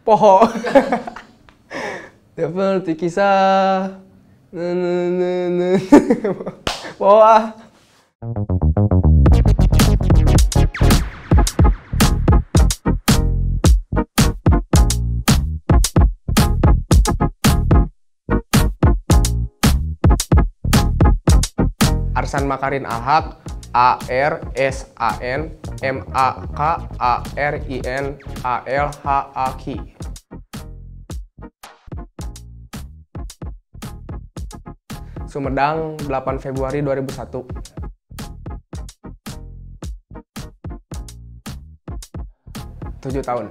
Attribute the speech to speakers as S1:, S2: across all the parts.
S1: Poho. Seperti kisah. Poho ah. Arsan Makarin Alhaq, ARSAN MAKARIN ALHAQ. Sumedang, 8 Februari 2001. Tujuh tahun.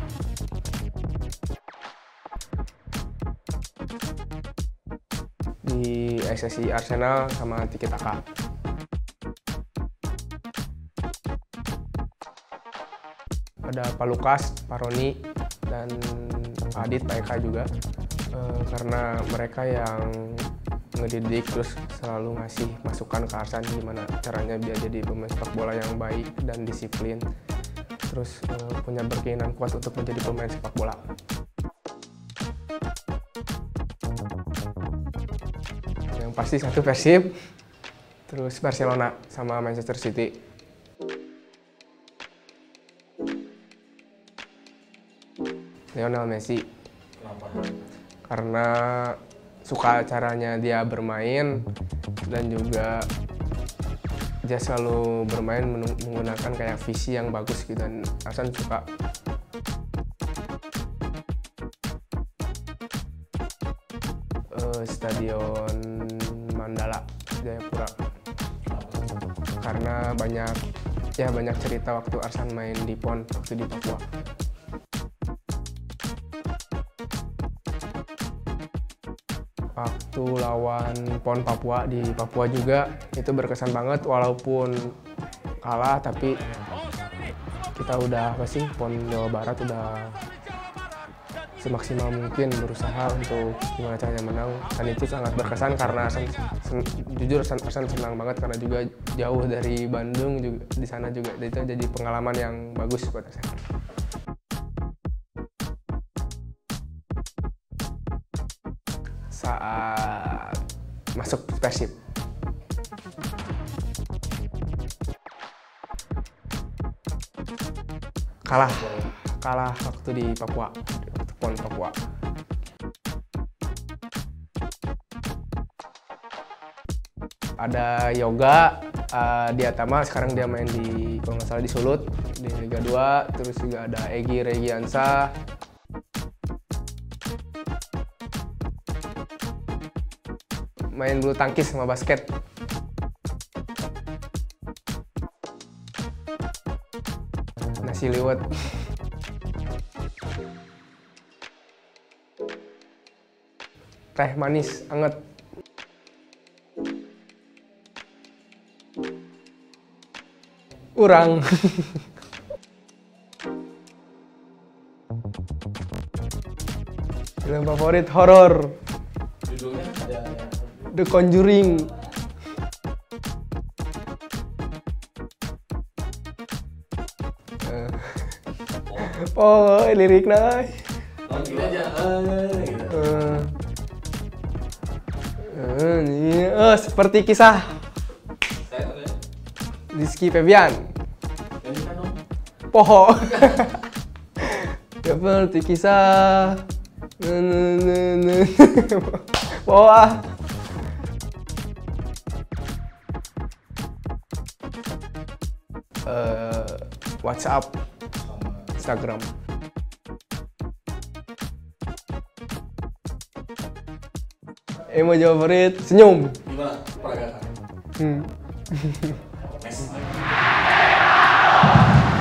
S1: Di SSI Arsenal sama Tiki Taka. Ada Pak Lukas, Pak Roni, dan Pak Adit, Pak Eka juga. Karena mereka yang ngedidik terus selalu ngasih masukan ke Arsan gimana caranya biar jadi pemain sepak bola yang baik dan disiplin. Terus punya berkeinginan kuat untuk menjadi pemain sepak bola. Yang pasti satu Persib, terus Barcelona sama Manchester City. Lionel Messi.
S2: Kenapa?
S1: Karena suka caranya dia bermain dan juga dia selalu bermain menggunakan kayak visi yang bagus gitu, dan Arsan suka. Stadion Mandala Jayapura. Karena banyak cerita waktu Arsan main di PON waktu di Papua. Waktu lawan PON Papua di Papua juga itu berkesan banget, walaupun kalah tapi kita udah PON Jawa Barat udah semaksimal mungkin berusaha untuk gimana caranya menang, dan itu sangat berkesan karena jujur Arsan senang banget karena juga jauh dari Bandung juga, di sana juga itu jadi pengalaman yang bagus buat Arsan. Saat masuk Persib. Kalah waktu di Papua, PON Papua. Ada Yoga Diatama, sekarang dia main di, kalau nggak salah di Sulut di Liga 2. Terus juga ada Egy Regiansa. Main bulu tangkis sama basket. Nasi liwet. Teh manis anget. Urang. Film favorit horor.
S2: Judulnya ada
S1: The Conjuring. Oh, liriknya.
S2: langsung aja gitu.
S1: Seperti kisah
S2: Saya tahu ya.
S1: Rizky Febian.
S2: Nyanyikan dong.
S1: Poho. Seperti kisah. Poho ah. WhatsApp, Instagram. Emoji favorit senyum.
S2: Gimana peragakan?
S1: Hmm.
S2: Next.